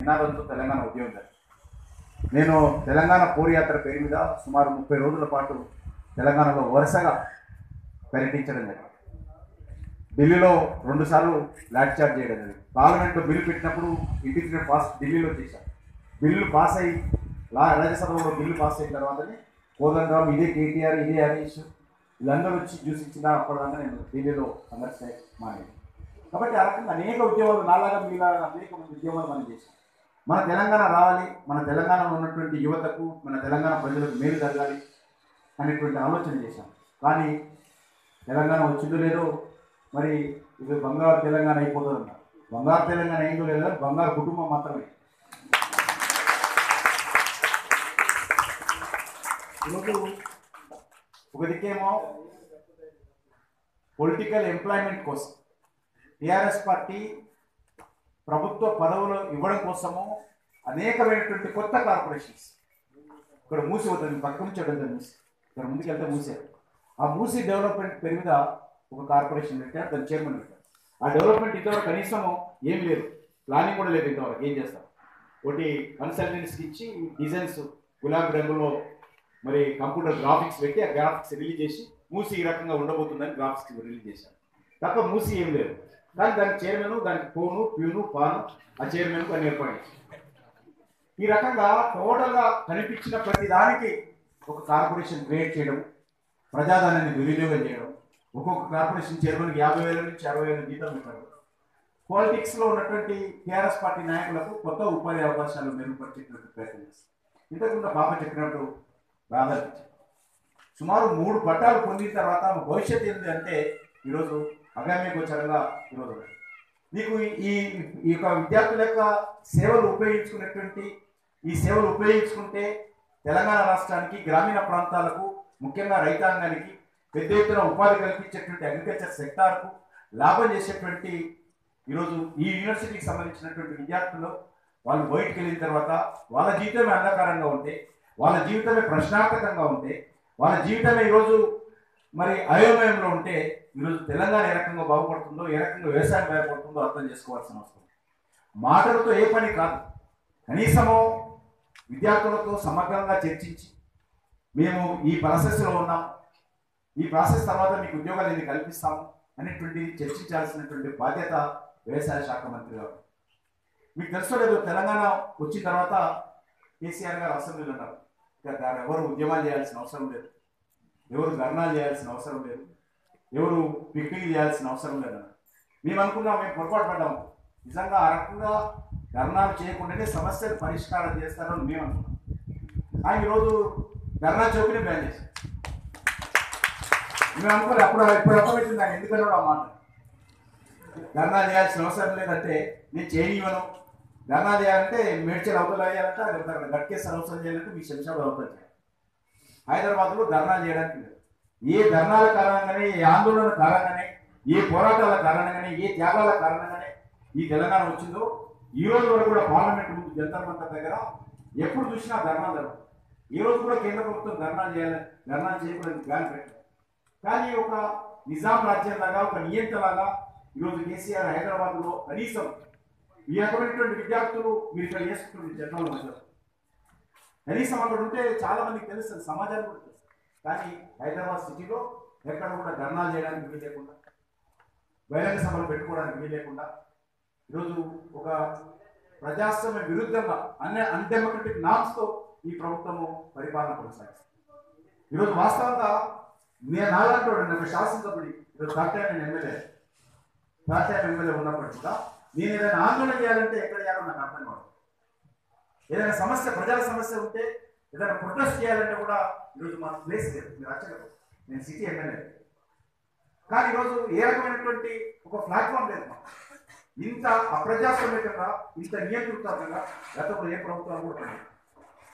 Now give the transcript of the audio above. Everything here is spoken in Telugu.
నినాదంతో తెలంగాణ ఉద్యమం జరిగింది. నేను తెలంగాణ పోరుయాత్ర పేరు మీద సుమారు 30 రోజుల పాటు తెలంగాణలో వరుసగా పర్యటించడం జరిగింది. ఢిల్లీలో 2 సార్లు లాఠీ చార్జ్ చేయడం జరిగింది. పార్లమెంట్లో బిల్లు పెట్టినప్పుడు ఇంటిగ్రేటెడ్ పాస్ ఢిల్లీలో చేశాం. బిల్లులు పాస్ అయ్యి రాజ్యసభలో బిల్లు పాస్ అయిన తర్వాతనే కోదండరాం, ఇదే కేటీఆర్, ఇదే హరీష్ వీళ్ళందరూ వచ్చి చూసించిన అప్పటిదాకా నేను ఢిల్లీలో సందర్శన మానేది. కాబట్టి ఆ రకంగా అనేక ఉద్యమాలు నాలాగా మీలాగా అనేక మంది ఉద్యమాలు మనం చేశాం. మన తెలంగాణ రావాలి, మన తెలంగాణలో ఉన్నటువంటి యువతకు, మన తెలంగాణ ప్రజలకు మేలు జరగాలి అనేటువంటి ఆలోచన చేశాం. కానీ తెలంగాణ వచ్చిందో లేదో మరి ఇది బంగారు తెలంగాణ అయిపోతుందన్నారు. బంగారు తెలంగాణ అయిందో లేదో బంగారు కుటుంబం మాత్రమే. ఈరోజు ఒక దిక్కేమో పొలిటికల్ ఎంప్లాయ్మెంట్ కోసం టీఆర్ఎస్ పార్టీ ప్రభుత్వ పదవులు ఇవ్వడం కోసము అనేకమైనటువంటి కొత్త కార్పొరేషన్స్ ఇక్కడ మూసి అవుతుంది, పక్క నుంచి మూసి ఇక్కడ ముందుకెళ్తే మూసారు. ఆ మూసి డెవలప్మెంట్ పేరు మీద ఒక కార్పొరేషన్ పెట్టారు, దాని చైర్మన్ పెట్టారు. ఆ డెవలప్మెంట్ ఇంతవరకు కనీసము ఏం లేదు, ప్లానింగ్ కూడా లేదు. ఇంతవరకు ఏం చేస్తారు, ఒకటి కన్సల్టెన్సీకి ఇచ్చి డిజైన్స్ గులాబీ రంగులో మరి కంప్యూటర్ గ్రాఫిక్స్ పెట్టి ఆ గ్రాఫిక్స్ రిలీజ్ చేసి మూసి ఈ రకంగా ఉండబోతుందని గ్రాఫిక్స్ రిలీజ్ చేశారు తప్ప మూసి ఏం లేదు. కానీ దానికి చైర్మన్, దానికి ఫోను, ప్యూను, పాను ఆ చైర్మన్కు అని ఏర్పాటు చేశారు. ఈ రకంగా టోటల్గా కనిపించిన ప్రతి దానికి ఒక కార్పొరేషన్ క్రియేట్ చేయడం, ప్రజాధనాన్ని దుర్వినియోగం చేయడం, ఒక్కొక్క కార్పొరేషన్ చైర్మన్కి 50,000 నుంచి 60,000 జీతం పెట్టారు. పాలిటిక్స్లో ఉన్నటువంటి టీఆర్ఎస్ పార్టీ నాయకులకు కొత్త ఉపాధి అవకాశాలు మెరుగుపరిచేటువంటి ప్రయత్నం చేస్తారు. ఇంతకుముందు బాబా చెప్పినట్టు బాధలు సుమారు 3 పట్టాలు పొందిన తర్వాత భవిష్యత్తు ఏంటి అంటే ఈరోజు అగామ్య గోచరంగా ఈరోజు నీకు ఈ యొక్క విద్యార్థుల యొక్క సేవలు ఉపయోగించుకునేటువంటి ఈ సేవలు ఉపయోగించుకుంటే తెలంగాణ రాష్ట్రానికి, గ్రామీణ ప్రాంతాలకు, ముఖ్యంగా రైతాంగానికి పెద్ద ఎత్తున ఉపాధి కల్పించేటువంటి అగ్రికల్చర్ సెక్టార్కు లాభం చేసేటువంటి ఈరోజు ఈ యూనివర్సిటీకి సంబంధించినటువంటి విద్యార్థులు వాళ్ళు బయటికి వెళ్ళిన తర్వాత వాళ్ళ జీవితమే అంధకారంగా ఉంటే, వాళ్ళ జీవితమే ప్రశ్నార్థకంగా ఉంటే, వాళ్ళ జీవితమే ఈరోజు మరి అయోమయంలో ఉంటే ఈరోజు తెలంగాణ ఏ రకంగా బాగుపడుతుందో, ఏ రకంగా వ్యవసాయం బాగుపడుతుందో అర్థం చేసుకోవాల్సిన అవసరం. మాటలతో ఏ పని కాదు, కనీసము విద్యార్థులతో సమగ్రంగా చర్చించి మేము ఈ ప్రాసెస్లో ఉన్నాం, ఈ ప్రాసెస్ తర్వాత మీకు ఉద్యోగాలు ఎన్ని కల్పిస్తాము అనేటువంటి చర్చించాల్సినటువంటి బాధ్యత వ్యవసాయ శాఖ మంత్రి గారు. మీకు తెలుసో లేదు, తెలంగాణ వచ్చిన తర్వాత కేసీఆర్ గారు అసెంబ్లీలో ఉన్నారు. ఇక ఎవరు ఉద్యమాలు చేయాల్సిన అవసరం లేదు, ఎవరు ధర్నాలు చేయాల్సిన అవసరం లేదు, ఎవరు పిక్నిక్ చేయాల్సిన అవసరం లేదన్నారు. మేము అనుకున్నాం, మేము పొరపాటు పడ్డాము. నిజంగా ఆ రకంగా ధర్నాలు చేయకుండానే సమస్యలు పరిష్కారం చేస్తారని మేము అనుకున్నాం. ఆయన ఈరోజు ధర్నా చౌకనే బ్యాన్ చేశారు. మేము అనుకోలేదు, ఇప్పుడు అర్థమవుతుంది ఆయన ఎందుకన్నాడు ఆ మాట. ధర్నా చేయాల్సిన అవసరం లేదంటే నేను చేయనివ్వను, ధర్నా చేయాలంటే మేడ్చల్ అవతల చేయాలంటే గట్కేశ్వర అవసరం చేయాలంటే మీ శంషాబాద్ అవతల చేయాలి. హైదరాబాద్లో ధర్నాలు చేయడానికి లేదు. ఏ ధర్నాల కారణంగానే, ఏ ఆందోళన కారణంగానే, ఏ పోరాటాల కారణంగానే, ఏ త్యాగాల కారణంగానే ఈ తెలంగాణ వచ్చిందో ఈ రోజు వరకు కూడా పార్లమెంట్ ముందు జంతర్ మంతర్ దగ్గర ఎప్పుడు చూసినా ధర్నాలు జరుగుతుంది. ఈ రోజు కూడా కేంద్ర ప్రభుత్వం ధర్నాలు చేయకూడదని ప్లాన్ పెట్టారు. కానీ ఒక నిజాం రాజ్యంలాగా, ఒక నియంత్రణలాగా ఈరోజు కేసీఆర్ హైదరాబాద్లో కనీసం ఈ రకమైనటువంటి విద్యార్థులు మీరు ఇక్కడ చేసుకుంటుంది జర్నల్ మధ్య కనీసం అక్కడ ఉంటే చాలా మందికి తెలుస్తుంది, సమాజానికి కూడా తెలుస్తుంది. కానీ హైదరాబాద్ సిటీలో ఎక్కడ కూడా ధర్నాలు చేయడానికి వీలు లేకుండా, బహిరంగ సభలు పెట్టుకోవడానికి వీలు లేకుండా ఈరోజు ఒక ప్రజాస్వామ్య విరుద్ధంగా అన్డెమోక్రటిక్ నామ్స్తో ఈ ప్రభుత్వము పరిపాలన కొనసాగిస్తుంది. ఈరోజు వాస్తవంగా నేను నాలంటూ ఒక శాసనసభ్యుడి ఈరోజు థర్డ్ ఎమ్మెల్యే ఉన్నప్పుడు కూడా నేను ఏదైనా ఆందోళన చేయాలంటే ఎక్కడ చేయాలో నాకు అర్థం కాదు. ఏదైనా సమస్య, ప్రజల సమస్య ఉంటే ఏదైనా ప్రొటెస్ట్ చేయాలంటే కూడా ఈరోజు మాకు ప్లేస్ లేదు. మీరు అచ్చలేదు, నేను సిటీ ఎమ్మెల్యే. కానీ ఈరోజు ఏ రకమైనటువంటి ఒక ప్లాట్ఫామ్ లేదు. ఇంత అప్రజాస్వామ్యంగా, ఇంత నియంత్రితంగా గతంలో ఏ ప్రభుత్వం కూడా